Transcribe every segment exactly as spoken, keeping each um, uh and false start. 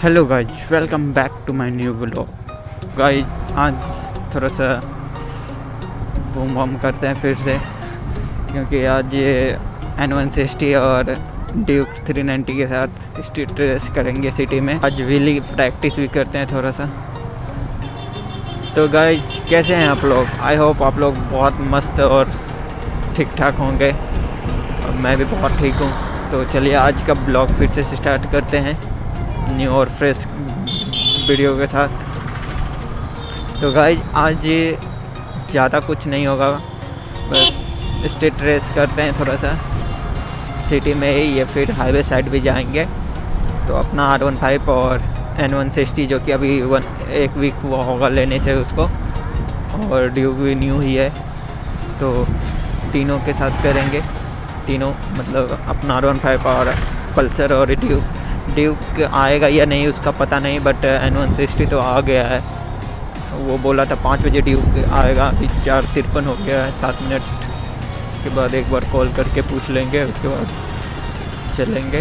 Hello guys, welcome back to my new vlog. Guys आज थोड़ा सा बूम बूम करते हैं फिर से, क्योंकि आज ये एन वन सिक्सटी और ड्यूक थ्री नाइंटी के साथ स्ट्रीट रेस करेंगे सिटी में। आज व्हीली प्रैक्टिस भी करते हैं थोड़ा सा। तो गाइज कैसे हैं आप लोग? आई होप आप लोग बहुत मस्त और ठीक ठाक होंगे, और मैं भी बहुत ठीक हूँ। तो चलिए आज का ब्लॉग फिर से स्टार्ट करते हैं न्यू और फ्रेश वीडियो के साथ। तो गाइज आज ज़्यादा कुछ नहीं होगा, बस स्ट्रीट रेस करते हैं थोड़ा सा सिटी में ही, या फिर हाईवे साइड भी जाएंगे। तो अपना आर वन फाइव और एन वन सिक्सटी जो कि अभी वन एक वीक हुआ होगा लेने से उसको, और ड्यूक भी न्यू ही है, तो तीनों के साथ करेंगे। तीनों मतलब अपना आर वन फाइव और पल्सर और ड्यूक। ड्यूक आएगा या नहीं उसका पता नहीं, बट एन वन सिक्सटी तो आ गया है। वो बोला था पाँच बजे ड्यूक आएगा, अभी चार तिरपन हो गया है। सात मिनट के बाद एक बार कॉल करके पूछ लेंगे, उसके बाद चलेंगे।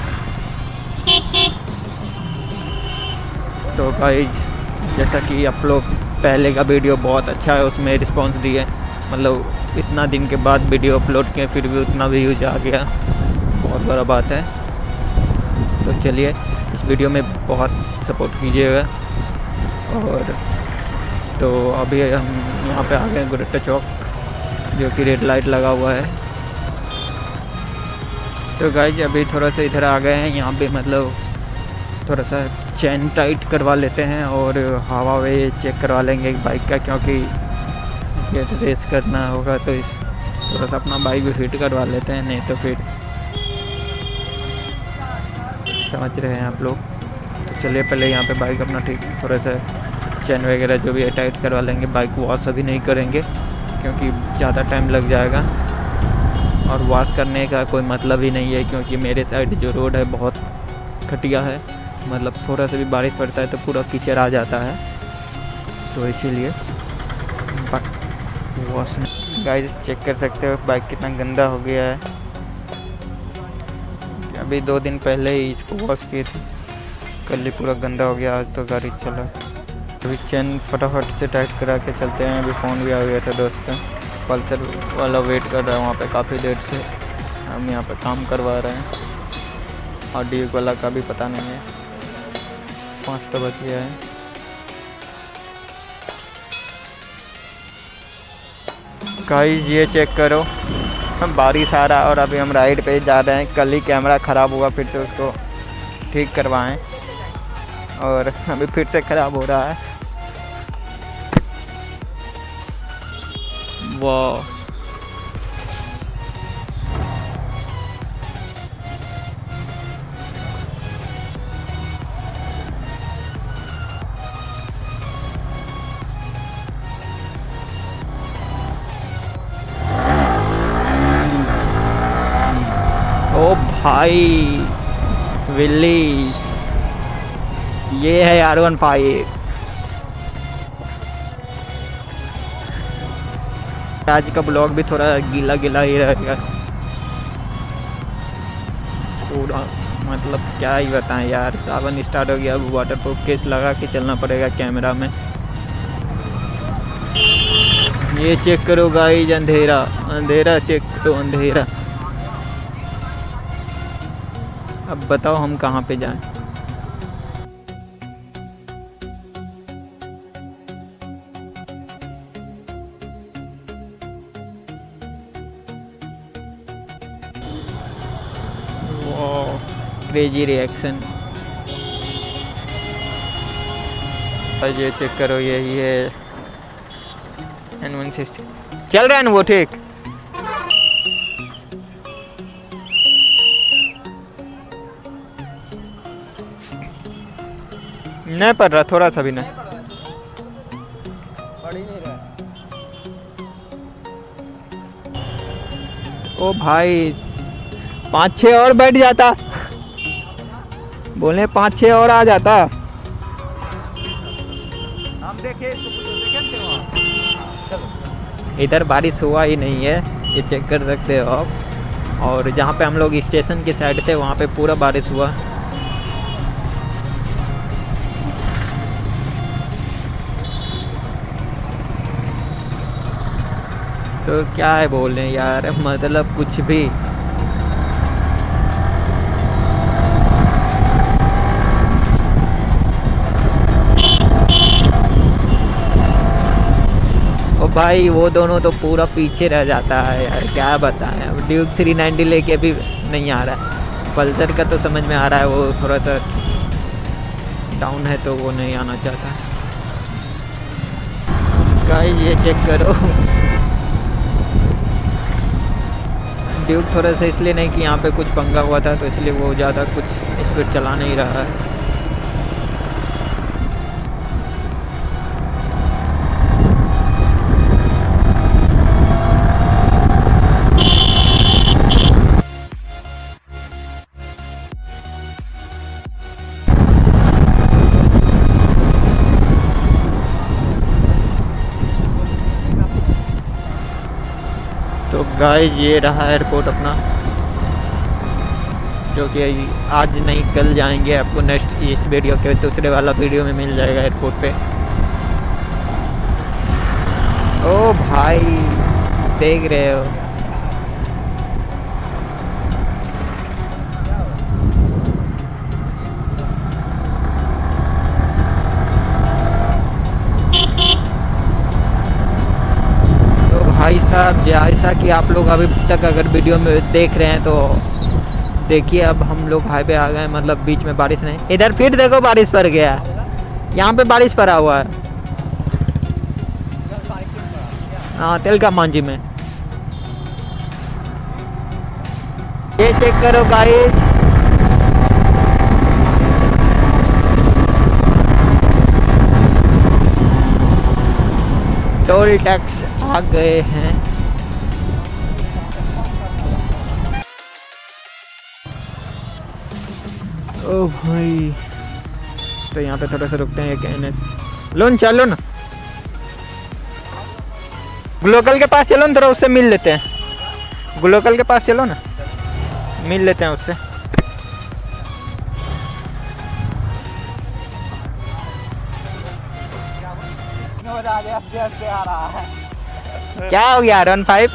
तो गाइज जैसा कि आप लोग पहले का वीडियो बहुत अच्छा है, उसमें रिस्पांस दिए, मतलब इतना दिन के बाद वीडियो अपलोड किए फिर भी उतना व्यूज आ गया, बहुत बड़ा बात है। तो चलिए इस वीडियो में बहुत सपोर्ट कीजिएगा। और तो अभी हम यहाँ पे आ गए गुरुट्टा चौक, जो कि रेड लाइट लगा हुआ है। तो गाइज अभी थोड़ा सा इधर आ गए हैं, यहाँ पे मतलब थोड़ा सा चैन टाइट करवा लेते हैं और हवा वे चेक करवा लेंगे बाइक का, क्योंकि ये रेस करना होगा तो इस थोड़ा सा अपना बाइक भी फिट करवा लेते हैं, नहीं तो फिर समझ रहे हैं आप लोग। तो चलिए पहले यहाँ पे बाइक अपना ठीक थोड़ा सा चैन वगैरह जो भी है टाइट करवा लेंगे। बाइक वॉश अभी नहीं करेंगे क्योंकि ज़्यादा टाइम लग जाएगा, और वॉश करने का कोई मतलब ही नहीं है, क्योंकि मेरे साइड जो रोड है बहुत घटिया है, मतलब थोड़ा सा भी बारिश पड़ता है तो पूरा कीचड़ आ जाता है, तो इसीलिए वॉश। गाइस चेक कर सकते हो बाइक कितना गंदा हो गया है। अभी दो दिन पहले ही इसको वॉश किए थे, कल ही पूरा गंदा हो गया, आज तो गाड़ी चला। अभी चैन फटाफट से टाइट करा के चलते हैं। अभी फ़ोन भी आ गया था दोस्त का, पल्सर वाला वेट कर रहा है वहाँ पे काफ़ी देर से, हम यहाँ पे काम करवा रहे हैं। और ड्यूक वाला का भी पता नहीं है, पाँच तो बच गया है। गाइस ये चेक करो, हम बारिश आ रहा है और अभी हम राइड पे जा रहे हैं। कल ही कैमरा ख़राब हुआ, फिर से उसको ठीक करवाएं, और अभी फिर से ख़राब हो रहा है। वाह ओ भाई विल्ली, ये है आर वन फाइव। आज का ब्लॉग भी थोड़ा गीला गीला ही रहेगा पूरा, मतलब क्या ही बताएं यार। सावन स्टार्ट हो गया, अब वाटर प्रूफ केस लगा के चलना पड़ेगा कैमरा में। ये चेक करो गाइस, अंधेरा अंधेरा चेक करो, अंधेरा। अब बताओ हम कहाँ पे जाएं? वाह क्रेजी रिएक्शन। ये चेक करो, यही है एन वन सिक्सटी। चल रहा है ना वो ठीक? नहीं पड़ रहा, थोड़ा सा भी नहीं पड़ ही नहीं रहा। ओ भाई पाँच छः और बैठ जाता, बोले पाँच छः और आ जाता। हम देखे इधर बारिश हुआ ही नहीं है, ये चेक कर सकते हो आप। और जहाँ पे हम लोग स्टेशन की साइड थे वहाँ पे पूरा बारिश हुआ। तो क्या है बोले यार, मतलब कुछ भी। ओ भाई वो दोनों तो पूरा पीछे रह जाता है यार, क्या बताएं। अब ड्यूक थ्री नाइंटी लेके भी नहीं आ रहा है। पल्सर का तो समझ में आ रहा है, वो थोड़ा सा डाउन है तो वो नहीं आना चाहता। गाइस ये चेक करो, ड्यूक थोड़ा सा इसलिए नहीं कि यहाँ पे कुछ पंगा हुआ था तो इसलिए वो ज़्यादा कुछ स्पीड चला नहीं रहा है। तो गाइस ये रहा एयरपोर्ट अपना, जो कि आज नहीं कल जाएंगे। आपको नेक्स्ट इस वीडियो के दूसरे वाला वीडियो में मिल जाएगा एयरपोर्ट पे। ओ भाई देख रहे हो, भाई साहब जैसा कि आप लोग अभी तक अगर वीडियो में देख रहे हैं तो देखिए, अब हम लोग हाईवे आ गए, मतलब बीच में बारिश नहीं। इधर फिर देखो बारिश पड़ गया, यहाँ पे बारिश पड़ा हुआ है। हाँ तिलका मांझी में। ये चेक करो गाइस, टोल टैक्स आ गए हैं। ओ भाई तो यहाँ पे थोड़ा सा रुकते हैं। कहने लो चलो ना, ग्लोकल के पास चलो ना, थोड़ा उससे मिल लेते हैं। ग्लोकल के पास चलो ना, मिल लेते हैं उससे। आ रहा है क्या हो गया वन फाइव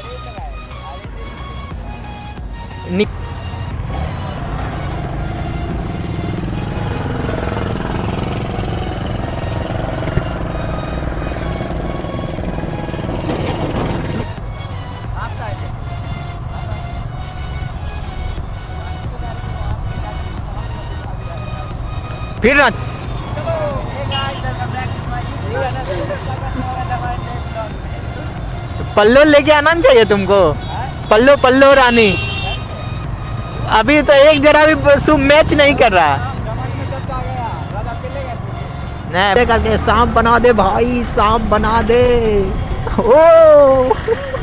फिर ना पल्लो लेके आना चाहिए तुमको। पल्लो पल्लो रानी अभी तो एक जरा भी मैच नहीं कर रहा। नहीं करके सांप बना दे भाई, सांप बना दे। ओ